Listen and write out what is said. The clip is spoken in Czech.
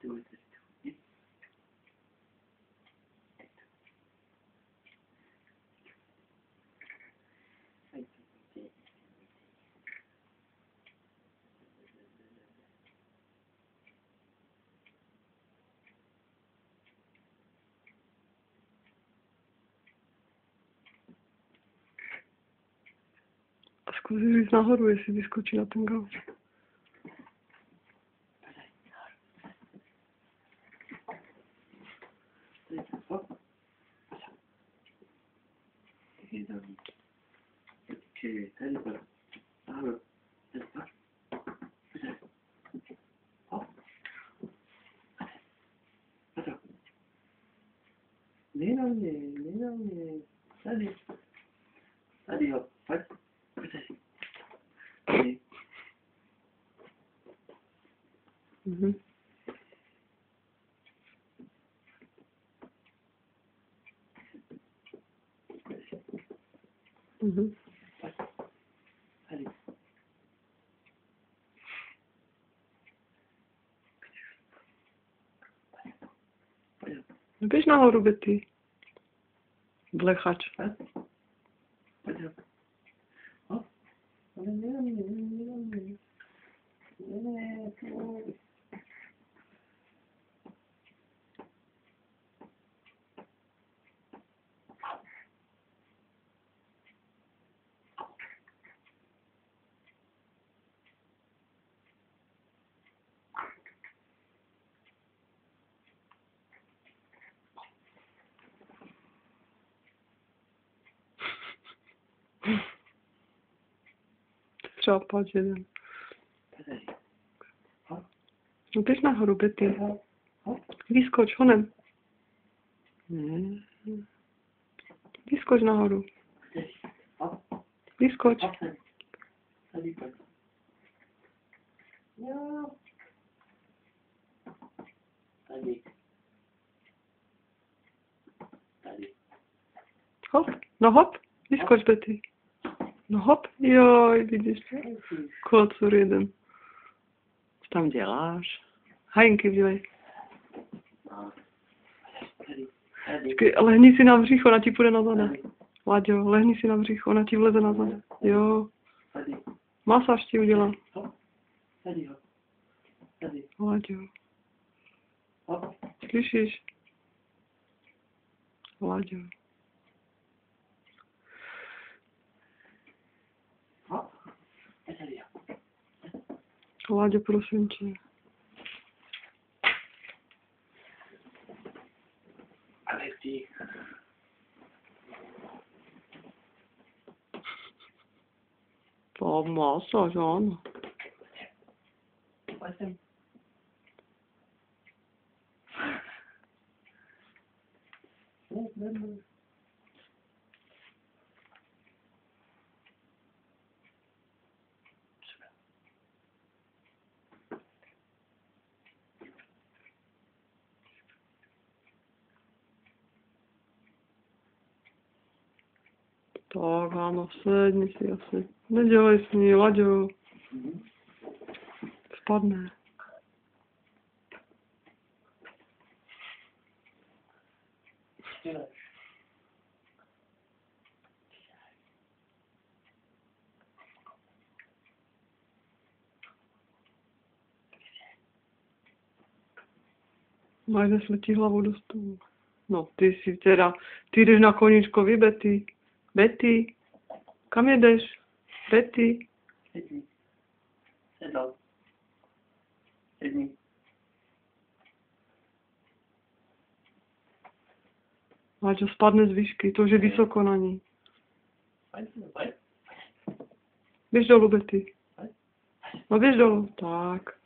A zkus říct nahoru, jestli vyskočí na ten gauč. Ne na mě, tady jo, pojď, tady. Mhm. Mhm. Tady. Běž nahoru, Betty. Blechač. Pojď. Ale ne na mě. Ne, pojď. Třeba pát jeden. Tady. No běž nahoru, Betty. Vyskoč, honem. Vyskoč nahoru. Vyskoč. Tady pojď. Jo. Tady. Tady. Hop, no hop. Vyskoč, Betty. No hop, joj, vidíš. Kocur jeden. Co tam děláš? Hajinky dělej. Počkej, lehni si na břich, ona ti půjde na zada. Láďo, lehni si na břich, ona ti vleze na zada. Jo. Masáž ti udělá. Láďo. Slyšíš? Láďo. Láďo, prosím tě. Alexi. To masáž, ano. Pojď sem. Tak, ano, sedni si asi. Nedělej s ní, Láďo. Spadne. Majde sletí hlavou do stolu. No, ty jdeš na koníčkovi, Betty. Betty, kam jedeš? Betty. Sedni. Sedl. Sedni. Láďo, spadne z výšky, to už je vysoko na ní. Pojď. Běž dolů, Betty. No běž dolů. Tak.